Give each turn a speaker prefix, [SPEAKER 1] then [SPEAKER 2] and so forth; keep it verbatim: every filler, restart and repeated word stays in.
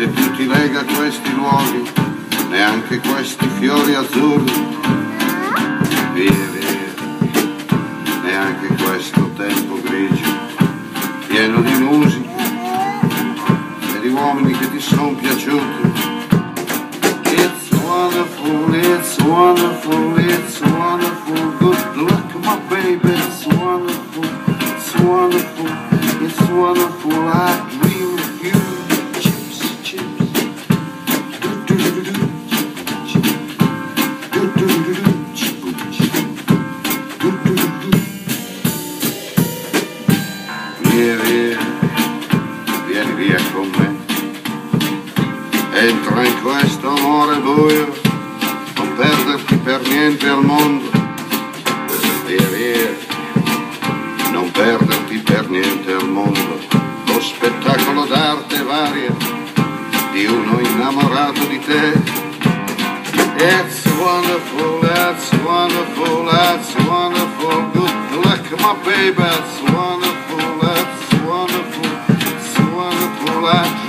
[SPEAKER 1] niente più ti lega a questi luoghi, neanche questi fiori azzurri. Via, via, neanche questo tempo grigio, pieno di musica e di uomini che ti sono piaciuti. It's wonderful, it's wonderful, it's wonderful, good luck my baby, it's wonderful, it's wonderful, it's wonderful, I dream of you. Chips, chips, do do do do, do do do do, do do do do. Via, via, vieni via con me, entra in questo amore buio, non perderti per niente al mondo. Via, via, non perderti per niente al mondo, lo spettacolo d'arte varia di uno innamorato di te. It's wonderful, that's wonderful, that's wonderful, good luck my baby, that's wonderful, that's wonderful, it's wonderful, I